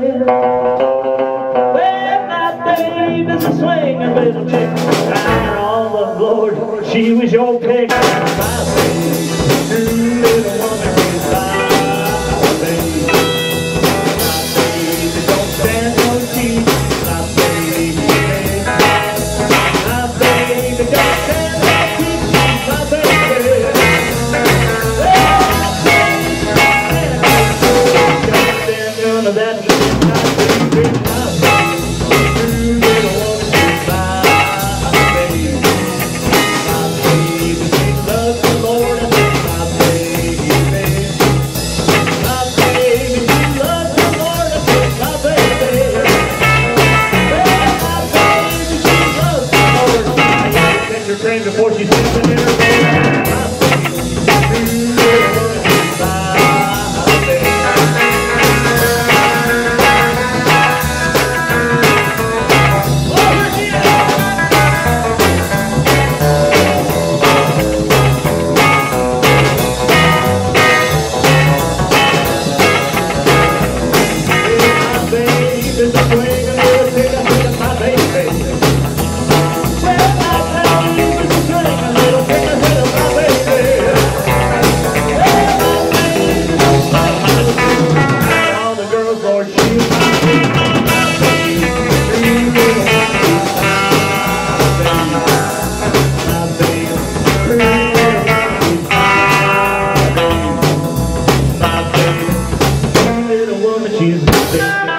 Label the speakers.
Speaker 1: Well, my baby's a swinging little chick. Crying all the Lord, she was your pick. My baby, little woman, she's my baby. My baby don't stand no cheek. My baby, my baby don't stand no cheek. My baby, none of that. Before she steps in her bed, she's